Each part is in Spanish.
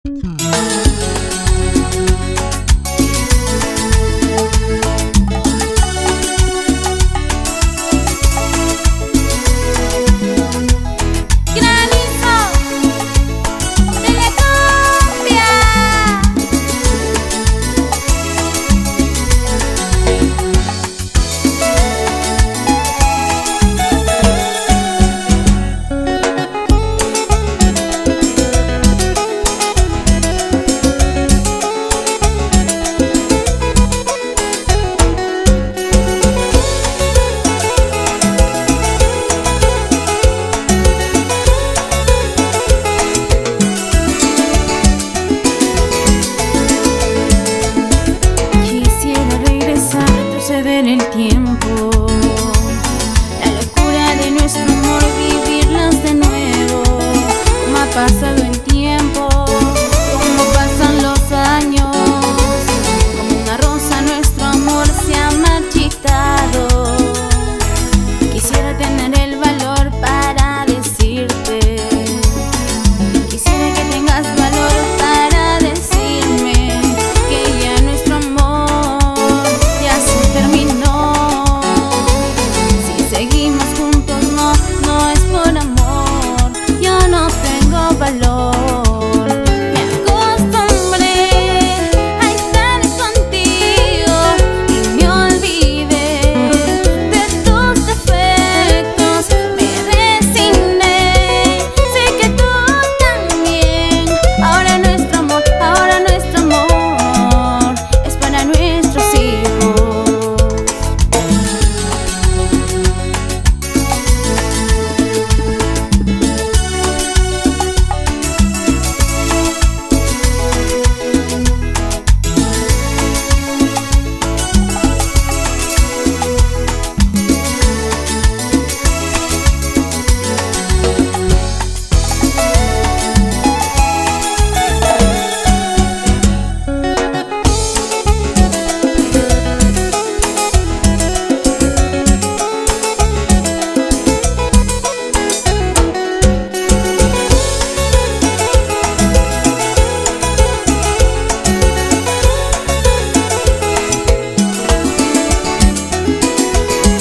En el tiempo, la locura de nuestro amor, vivirlas de nuevo. Como ha pasado el tiempo, como pasan los años, como una rosa nuestro amor se ha marchitado. Quisiera tener el valor para decirte, quisiera que tengas valor para decirme que ya nuestro amor ya se terminó. Si seguimos juntos no es por amor, yo no tengo valor. Me acostumbré a estar contigo y me olvidé de tus defectos, me resigné. Sé que tú también. Ahora nuestro amor es para nuestros hijos.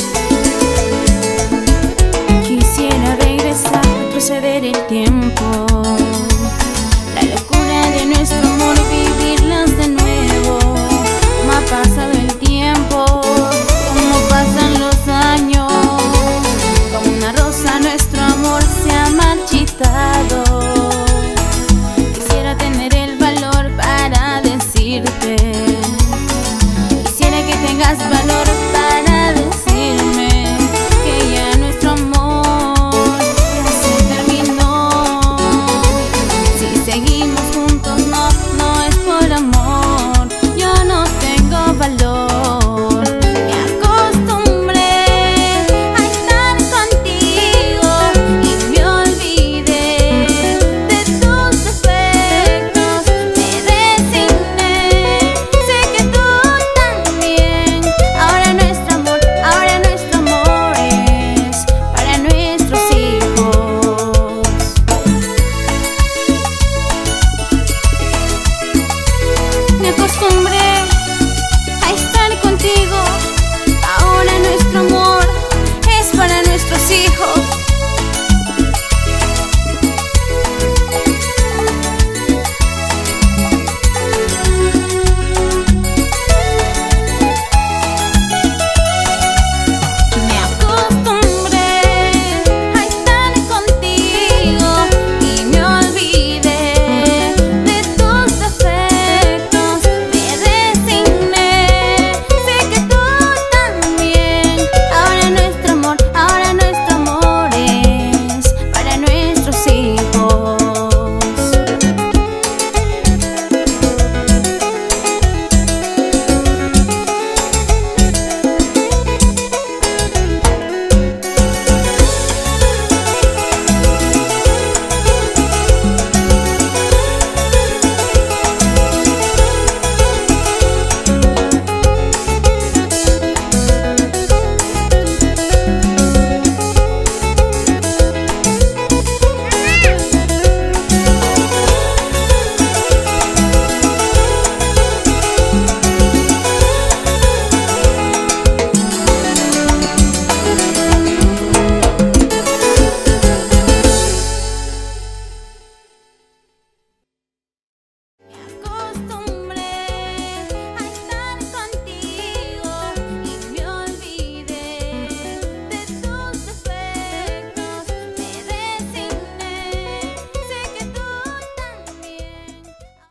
Quisiera regresar, retroceder el tiempo.